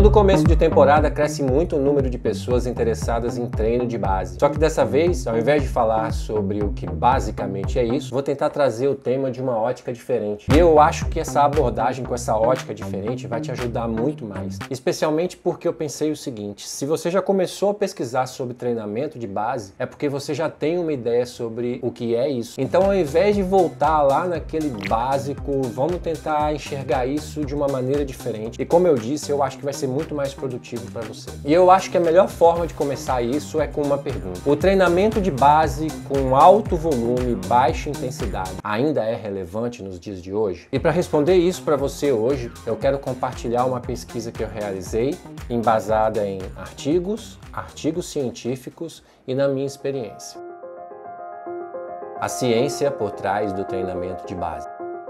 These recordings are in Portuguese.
Todo começo de temporada cresce muito o número de pessoas interessadas em treino de base. Só que dessa vez, ao invés de falar sobre o que basicamente é isso, vou tentar trazer o tema de uma ótica diferente. E eu acho que essa abordagem com essa ótica diferente vai te ajudar muito mais. Especialmente porque eu pensei o seguinte: se você já começou a pesquisar sobre treinamento de base, é porque você já tem uma ideia sobre o que é isso. Então, ao invés de voltar lá naquele básico, vamos tentar enxergar isso de uma maneira diferente. E como eu disse, eu acho que vai ser muito mais produtivo para você. E eu acho que a melhor forma de começar isso é com uma pergunta. O treinamento de base com alto volume, baixa intensidade ainda é relevante nos dias de hoje? E para responder isso para você hoje, eu quero compartilhar uma pesquisa que eu realizei, embasada em artigos científicos e na minha experiência. A ciência por trás do treinamento de base.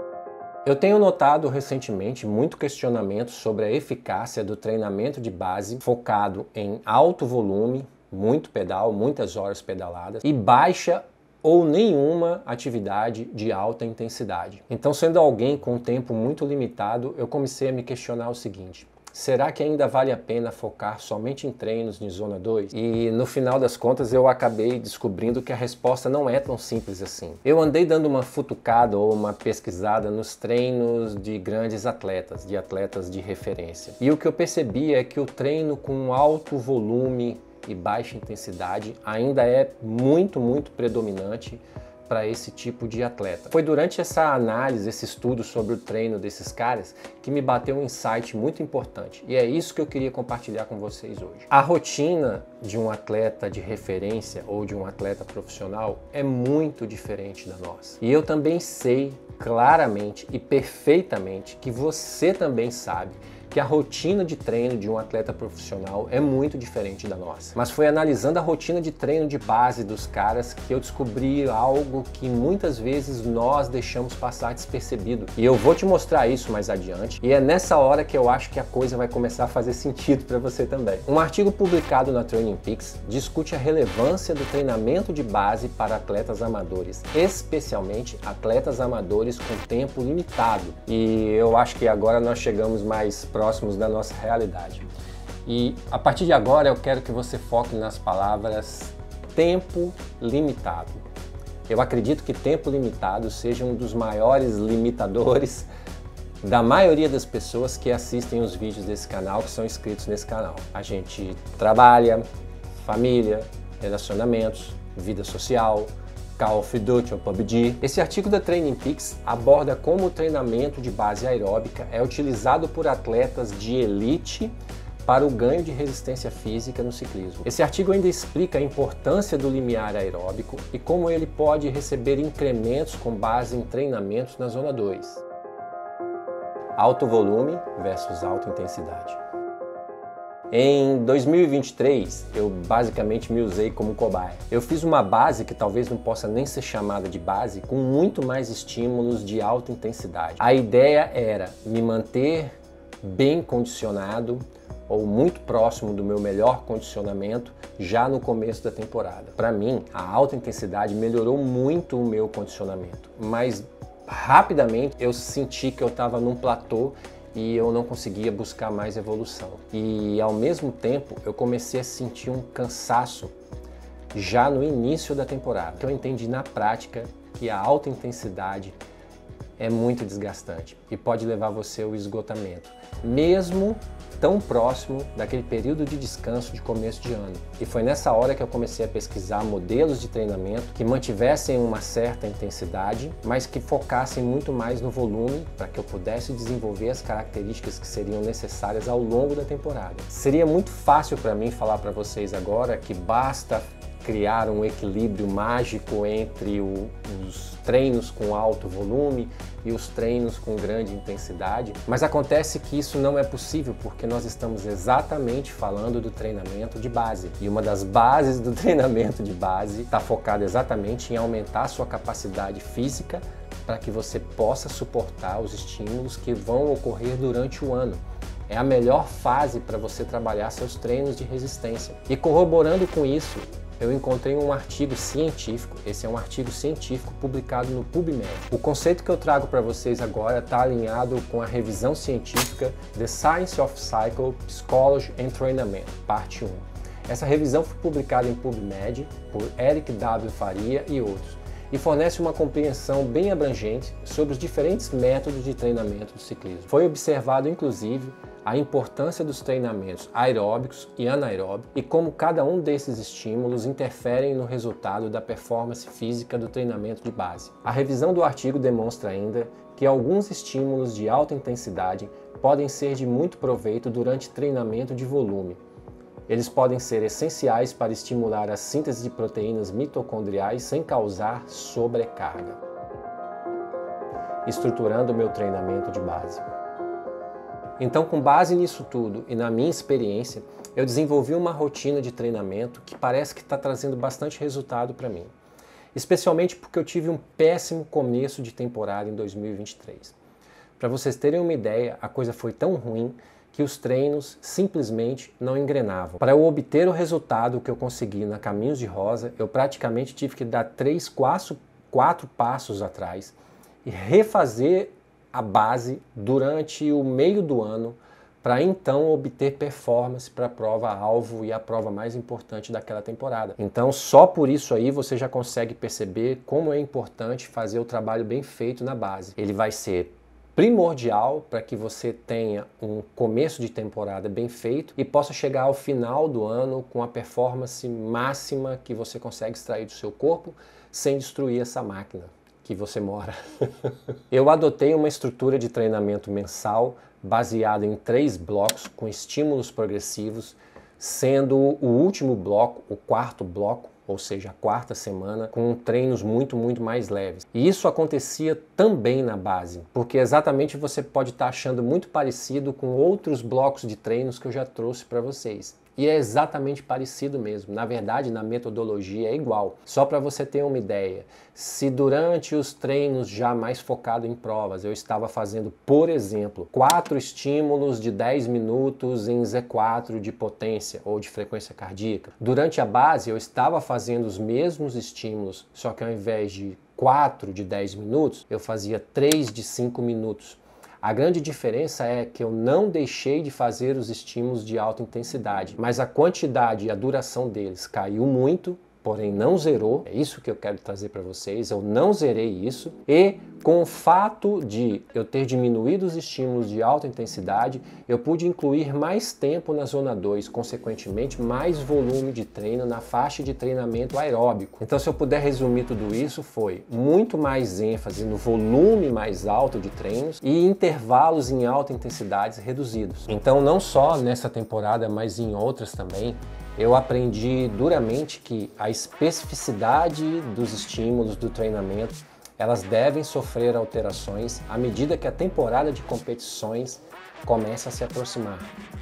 Eu tenho notado recentemente muito questionamento sobre a eficácia do treinamento de base focado em alto volume, muito pedal, muitas horas pedaladas e baixa ou nenhuma atividade de alta intensidade. Então, sendo alguém com um tempo muito limitado, eu comecei a me questionar o seguinte: será que ainda vale a pena focar somente em treinos de zona 2? E no final das contas eu acabei descobrindo que a resposta não é tão simples assim. Eu andei dando uma futucada ou uma pesquisada nos treinos de grandes atletas, de atletas de referência. E o que eu percebi é que o treino com alto volume e baixa intensidade ainda é muito predominante para esse tipo de atleta. Foi durante essa análise, esse estudo sobre o treino desses caras, que me bateu um insight muito importante. E é isso que eu queria compartilhar com vocês hoje. A rotina de um atleta de referência ou de um atleta profissional é muito diferente da nossa. E eu também sei claramente e perfeitamente que você também sabe que a rotina de treino de um atleta profissional é muito diferente da nossa. Mas foi analisando a rotina de treino de base dos caras que eu descobri algo que muitas vezes nós deixamos passar despercebido. E eu vou te mostrar isso mais adiante. E é nessa hora que eu acho que a coisa vai começar a fazer sentido para você também. Um artigo publicado na Training Peaks discute a relevância do treinamento de base para atletas amadores, especialmente atletas amadores com tempo limitado. E eu acho que agora nós chegamos mais próximos da nossa realidade. E a partir de agora eu quero que você foque nas palavras tempo limitado. Eu acredito que tempo limitado seja um dos maiores limitadores da maioria das pessoas que assistem os vídeos desse canal, que são inscritos nesse canal. A gente trabalha, família, relacionamentos, vida social, Call of Duty ou PUBG. Esse artigo da Training Peaks aborda como o treinamento de base aeróbica é utilizado por atletas de elite para o ganho de resistência física no ciclismo. Esse artigo ainda explica a importância do limiar aeróbico e como ele pode receber incrementos com base em treinamentos na zona 2. Alto volume versus alta intensidade. Em 2023, eu basicamente me usei como cobaia. Eu fiz uma base que talvez não possa nem ser chamada de base, com muito mais estímulos de alta intensidade. A ideia era me manter bem condicionado ou muito próximo do meu melhor condicionamento já no começo da temporada. Para mim, a alta intensidade melhorou muito o meu condicionamento, mas rapidamente eu senti que eu estava num platô e eu não conseguia buscar mais evolução. E ao mesmo tempo eu comecei a sentir um cansaço já no início da temporada. Eu entendi na prática que a alta intensidade é muito desgastante e pode levar você ao esgotamento, mesmo tão próximo daquele período de descanso de começo de ano. E foi nessa hora que eu comecei a pesquisar modelos de treinamento que mantivessem uma certa intensidade, mas que focassem muito mais no volume para que eu pudesse desenvolver as características que seriam necessárias ao longo da temporada. Seria muito fácil para mim falar para vocês agora que basta criar um equilíbrio mágico entre os treinos com alto volume e os treinos com grande intensidade, mas acontece que isso não é possível porque nós estamos exatamente falando do treinamento de base. E uma das bases do treinamento de base está focada exatamente em aumentar a sua capacidade física para que você possa suportar os estímulos que vão ocorrer durante o ano. É a melhor fase para você trabalhar seus treinos de resistência. E corroborando com isso, eu encontrei um artigo científico, esse é um artigo científico publicado no PubMed. O conceito que eu trago para vocês agora está alinhado com a revisão científica The Science of Cycle, Psychology and Treinamento, parte 1. Essa revisão foi publicada em PubMed por Eric W. Faria e outros, e fornece uma compreensão bem abrangente sobre os diferentes métodos de treinamento do ciclismo. Foi observado, inclusive, a importância dos treinamentos aeróbicos e anaeróbicos e como cada um desses estímulos interferem no resultado da performance física do treinamento de base. A revisão do artigo demonstra ainda que alguns estímulos de alta intensidade podem ser de muito proveito durante treinamento de volume. Eles podem ser essenciais para estimular a síntese de proteínas mitocondriais sem causar sobrecarga, estruturando o meu treinamento de base. Então, com base nisso tudo e na minha experiência, eu desenvolvi uma rotina de treinamento que parece que está trazendo bastante resultado para mim. Especialmente porque eu tive um péssimo começo de temporada em 2023. Para vocês terem uma ideia, a coisa foi tão ruim que os treinos simplesmente não engrenavam. Para eu obter o resultado que eu consegui na Caminhos de Rosa, eu praticamente tive que dar 4 passos atrás e refazer a base durante o meio do ano para então obter performance para a prova-alvo e a prova mais importante daquela temporada. Então só por isso aí você já consegue perceber como é importante fazer o trabalho bem feito na base. Ele vai ser primordial para que você tenha um começo de temporada bem feito e possa chegar ao final do ano com a performance máxima que você consegue extrair do seu corpo sem destruir essa máquina que você mora. Eu adotei uma estrutura de treinamento mensal baseada em 3 blocos com estímulos progressivos, sendo o último bloco, o 4º bloco, ou seja, a 4ª semana, com treinos muito mais leves. E isso acontecia também na base, porque exatamente você pode estar achando muito parecido com outros blocos de treinos que eu já trouxe para vocês. E é exatamente parecido mesmo. Na verdade, na metodologia é igual. Só para você ter uma ideia, se durante os treinos já mais focado em provas, eu estava fazendo, por exemplo, 4 estímulos de 10 minutos em Z4 de potência ou de frequência cardíaca. Durante a base, eu estava fazendo os mesmos estímulos, só que ao invés de 4 de 10 minutos, eu fazia 3 de 5 minutos. A grande diferença é que eu não deixei de fazer os estímulos de alta intensidade, mas a quantidade e a duração deles caiu muito, porém não zerou. É isso que eu quero trazer para vocês, eu não zerei isso. E com o fato de eu ter diminuído os estímulos de alta intensidade, eu pude incluir mais tempo na zona 2, consequentemente mais volume de treino na faixa de treinamento aeróbico. Então, se eu puder resumir tudo isso, foi muito mais ênfase no volume mais alto de treinos e intervalos em alta intensidade reduzidos. Então, não só nessa temporada, mas em outras também, eu aprendi duramente que a especificidade dos estímulos do treinamento, elas devem sofrer alterações à medida que a temporada de competições começa a se aproximar.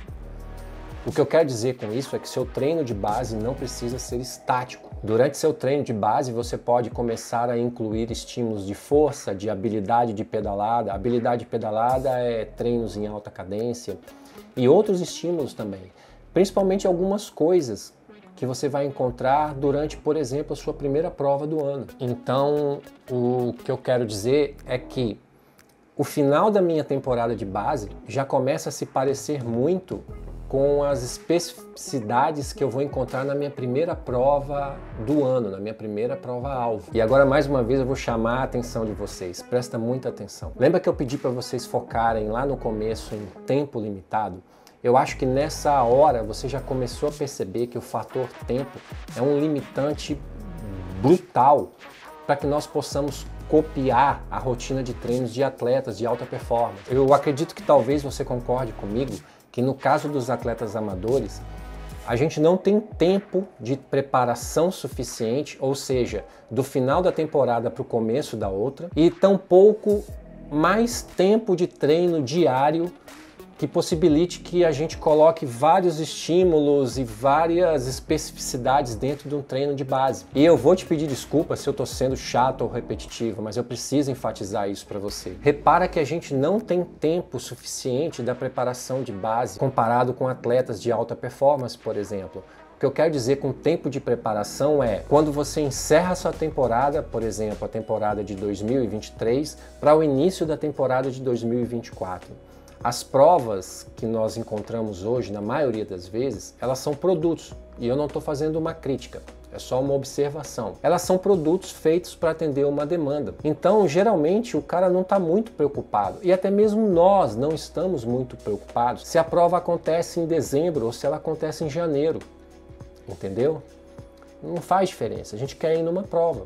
O que eu quero dizer com isso é que seu treino de base não precisa ser estático. Durante seu treino de base, você pode começar a incluir estímulos de força, de habilidade de pedalada. Habilidade de pedalada é treinos em alta cadência e outros estímulos também. Principalmente algumas coisas que você vai encontrar durante, por exemplo, a sua primeira prova do ano. Então, o que eu quero dizer é que o final da minha temporada de base já começa a se parecer muito com as especificidades que eu vou encontrar na minha primeira prova do ano, na minha primeira prova-alvo. E agora, mais uma vez, eu vou chamar a atenção de vocês. Presta muita atenção. Lembra que eu pedi para vocês focarem lá no começo em tempo limitado? Eu acho que nessa hora você já começou a perceber que o fator tempo é um limitante brutal para que nós possamos copiar a rotina de treinos de atletas de alta performance. Eu acredito que talvez você concorde comigo que no caso dos atletas amadores, a gente não tem tempo de preparação suficiente, ou seja, do final da temporada para o começo da outra, e tampouco mais tempo de treino diário que possibilite que a gente coloque vários estímulos e várias especificidades dentro de um treino de base. E eu vou te pedir desculpa se eu estou sendo chato ou repetitivo, mas eu preciso enfatizar isso para você. Repara que a gente não tem tempo suficiente da preparação de base comparado com atletas de alta performance, por exemplo. O que eu quero dizer com tempo de preparação é quando você encerra a sua temporada, por exemplo, a temporada de 2023, para o início da temporada de 2024. As provas que nós encontramos hoje, na maioria das vezes, elas são produtos. E eu não estou fazendo uma crítica, é só uma observação. Elas são produtos feitos para atender uma demanda. Então, geralmente, o cara não está muito preocupado. E até mesmo nós não estamos muito preocupados se a prova acontece em dezembro ou se ela acontece em janeiro. Entendeu? Não faz diferença. A gente quer ir numa prova.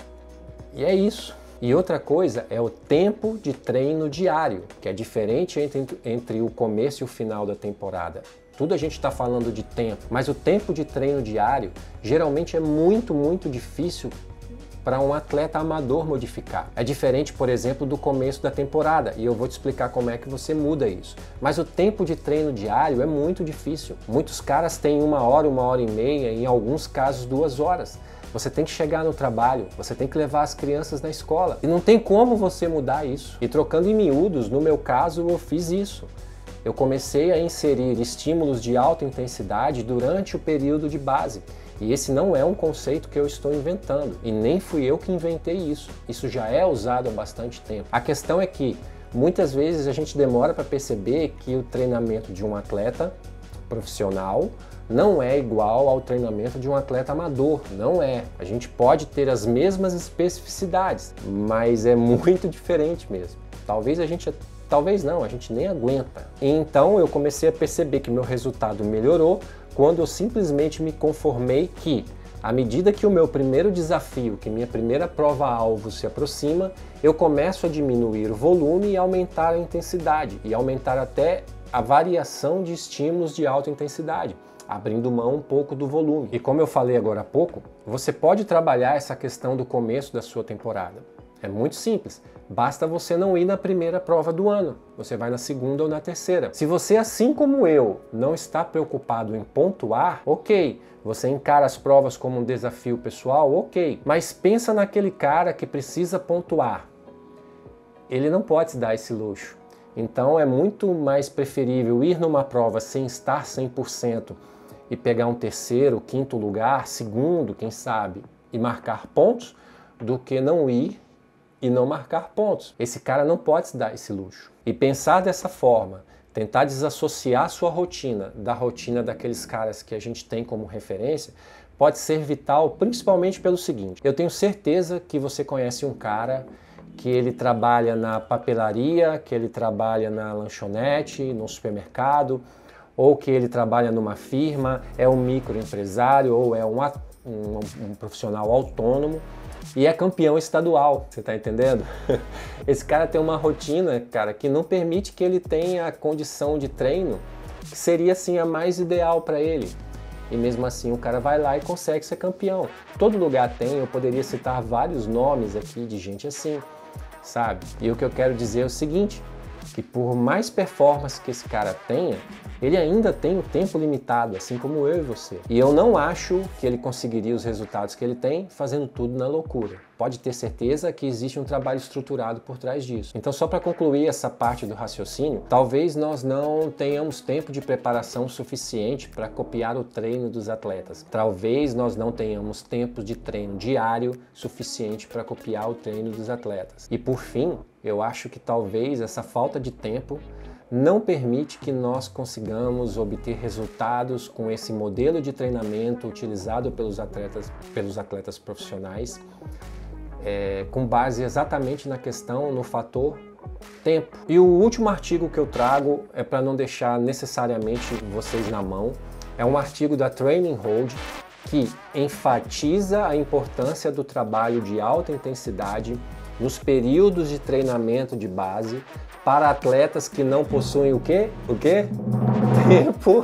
E é isso. E outra coisa é o tempo de treino diário, que é diferente entre o começo e o final da temporada. Tudo a gente está falando de tempo, mas o tempo de treino diário geralmente é muito difícil para um atleta amador modificar. É diferente, por exemplo, do começo da temporada, e eu vou te explicar como é que você muda isso. Mas o tempo de treino diário é muito difícil. Muitos caras têm 1 hora, 1h30, em alguns casos 2 horas. Você tem que chegar no trabalho, você tem que levar as crianças na escola. E não tem como você mudar isso. E trocando em miúdos, no meu caso, eu fiz isso. Eu comecei a inserir estímulos de alta intensidade durante o período de base. E esse não é um conceito que eu estou inventando. E nem fui eu que inventei isso. Isso já é usado há bastante tempo. A questão é que muitas vezes a gente demora para perceber que o treinamento de um atleta profissional não é igual ao treinamento de um atleta amador, não é. A gente pode ter as mesmas especificidades, mas é muito diferente mesmo. Talvez não, a gente nem aguenta. Então eu comecei a perceber que meu resultado melhorou quando eu simplesmente me conformei que, à medida que o meu primeiro desafio, que minha primeira prova-alvo se aproxima, eu começo a diminuir o volume e aumentar a intensidade, e aumentar até a variação de estímulos de alta intensidade, abrindo mão um pouco do volume. E como eu falei agora há pouco, você pode trabalhar essa questão do começo da sua temporada. É muito simples, basta você não ir na primeira prova do ano, você vai na segunda ou na terceira. Se você, assim como eu, não está preocupado em pontuar, ok, você encara as provas como um desafio pessoal, ok, mas pensa naquele cara que precisa pontuar. Ele não pode se dar esse luxo. Então é muito mais preferível ir numa prova sem estar 100% e pegar um terceiro, quinto lugar, segundo, quem sabe, e marcar pontos, do que não ir e não marcar pontos. Esse cara não pode se dar esse luxo. E pensar dessa forma, tentar desassociar sua rotina da rotina daqueles caras que a gente tem como referência, pode ser vital, principalmente pelo seguinte: eu tenho certeza que você conhece um cara que ele trabalha na papelaria, que ele trabalha na lanchonete, no supermercado, ou que ele trabalha numa firma, é um microempresário ou é um profissional autônomo e é campeão estadual, você tá entendendo? Esse cara tem uma rotina, cara, que não permite que ele tenha a condição de treino que seria assim a mais ideal para ele. E mesmo assim o cara vai lá e consegue ser campeão. Todo lugar tem, eu poderia citar vários nomes aqui de gente assim, sabe? E o que eu quero dizer é o seguinte, que por mais performance que esse cara tenha, ele ainda tem um tempo limitado, assim como eu e você. E eu não acho que ele conseguiria os resultados que ele tem fazendo tudo na loucura. Pode ter certeza que existe um trabalho estruturado por trás disso. Então, só para concluir essa parte do raciocínio, talvez nós não tenhamos tempo de preparação suficiente para copiar o treino dos atletas. Talvez nós não tenhamos tempo de treino diário suficiente para copiar o treino dos atletas. E por fim, eu acho que talvez essa falta de tempo não permite que nós consigamos obter resultados com esse modelo de treinamento utilizado pelos atletas profissionais, com base exatamente na questão, no fator tempo. E o último artigo que eu trago é para não deixar necessariamente vocês na mão, é um artigo da Training Hold que enfatiza a importância do trabalho de alta intensidade nos períodos de treinamento de base para atletas que não possuem o quê? O quê? Tempo.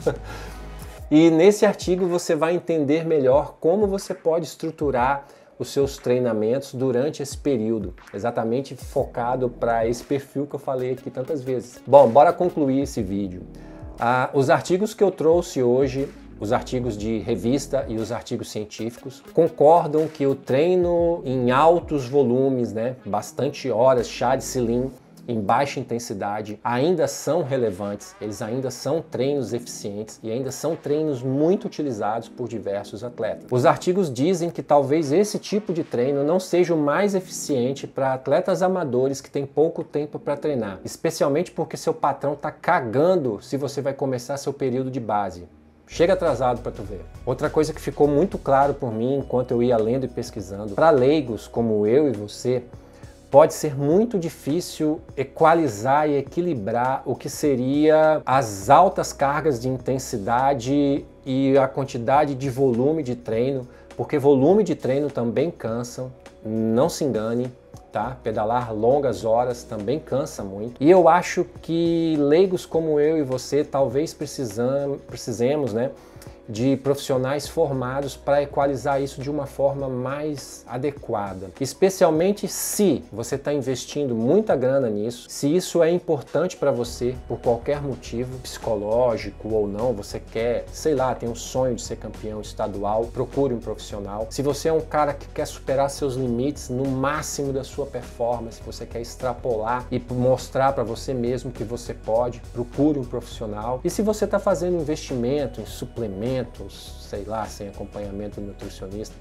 E nesse artigo você vai entender melhor como você pode estruturar os seus treinamentos durante esse período, exatamente focado para esse perfil que eu falei aqui tantas vezes. Bom, bora concluir esse vídeo. Os artigos que eu trouxe hoje, os artigos de revista e os artigos científicos, concordam que o treino em altos volumes, bastante horas, chá de selim, em baixa intensidade ainda são relevantes, eles ainda são treinos eficientes e ainda são treinos muito utilizados por diversos atletas. Os artigos dizem que talvez esse tipo de treino não seja o mais eficiente para atletas amadores que têm pouco tempo para treinar, especialmente porque seu patrão está cagando se você vai começar seu período de base. Chega atrasado para tu ver. Outra coisa que ficou muito claro por mim enquanto eu ia lendo e pesquisando, para leigos como eu e você, pode ser muito difícil equalizar e equilibrar o que seria as altas cargas de intensidade e a quantidade de volume de treino, porque volume de treino também cansam, não se engane, tá? Pedalar longas horas também cansa muito. E eu acho que leigos como eu e você talvez precisemos, né, de profissionais formados para equalizar isso de uma forma mais adequada. Especialmente se você está investindo muita grana nisso, se isso é importante para você por qualquer motivo, psicológico ou não, você quer, sei lá, tem um sonho de ser campeão estadual, procure um profissional. Se você é um cara que quer superar seus limites no máximo da sua performance, você quer extrapolar e mostrar para você mesmo que você pode, procure um profissional. E se você está fazendo investimento em suplementos, sei lá, sem acompanhamento do nutricionista,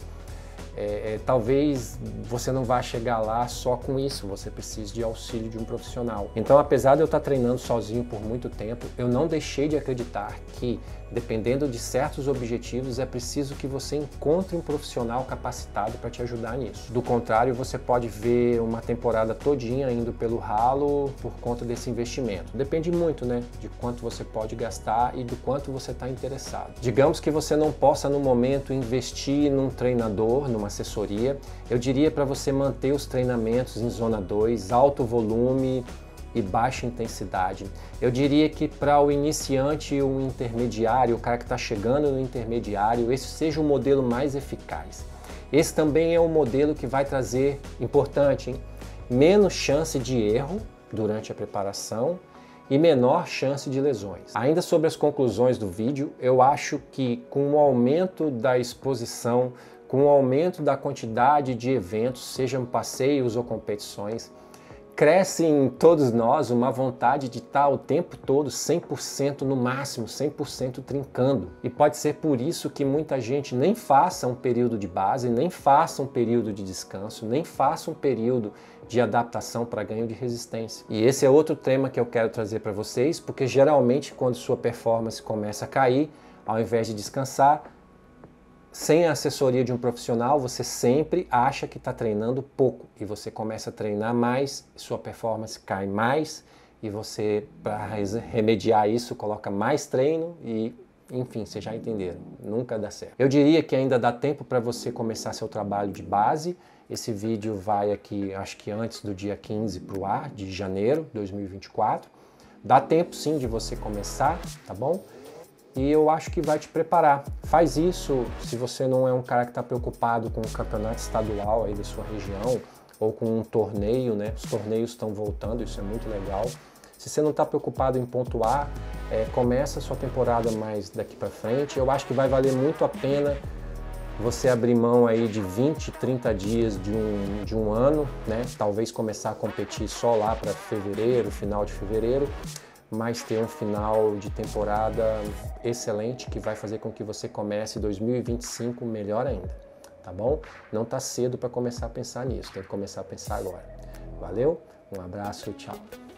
talvez você não vá chegar lá só com isso, você precisa de auxílio de um profissional. Então, apesar de eu estar treinando sozinho por muito tempo, eu não deixei de acreditar que, dependendo de certos objetivos, é preciso que você encontre um profissional capacitado para te ajudar nisso. Do contrário, você pode ver uma temporada todinha indo pelo ralo por conta desse investimento. Depende muito, né, de quanto você pode gastar e do quanto você está interessado. Digamos que você não possa, no momento, investir num treinador, numa assessoria. Eu diria para você manter os treinamentos em zona 2, alto volume e baixa intensidade. Eu diria que para o iniciante e o intermediário, o cara que está chegando no intermediário, esse seja o modelo mais eficaz. Esse também é o modelo que vai trazer, importante, hein? Menos chance de erro durante a preparação e menor chance de lesões. Ainda sobre as conclusões do vídeo, eu acho que com o aumento da exposição, com o aumento da quantidade de eventos, sejam passeios ou competições, cresce em todos nós uma vontade de estar o tempo todo 100% no máximo, 100% trincando. E pode ser por isso que muita gente nem faça um período de base, nem faça um período de descanso, nem faça um período de adaptação para ganho de resistência. E esse é outro tema que eu quero trazer para vocês, porque geralmente quando sua performance começa a cair, ao invés de descansar, sem a assessoria de um profissional, você sempre acha que está treinando pouco e você começa a treinar mais, sua performance cai mais e você, para remediar isso, coloca mais treino e, enfim, vocês já entenderam, nunca dá certo. Eu diria que ainda dá tempo para você começar seu trabalho de base. Esse vídeo vai aqui, acho que antes do dia 15 para o ar, de janeiro de 2024. Dá tempo sim de você começar, tá bom? E eu acho que vai te preparar. Faz isso se você não é um cara que está preocupado com o campeonato estadual aí da sua região ou com um torneio, né? Os torneios estão voltando, isso é muito legal. Se você não está preocupado em pontuar, começa a sua temporada mais daqui para frente. Eu acho que vai valer muito a pena você abrir mão aí de 20, 30 dias de um ano, né? Talvez começar a competir só lá para fevereiro, final de fevereiro, mas ter um final de temporada excelente que vai fazer com que você comece 2025 melhor ainda, tá bom? Não tá cedo para começar a pensar nisso, tem que começar a pensar agora. Valeu, um abraço, tchau!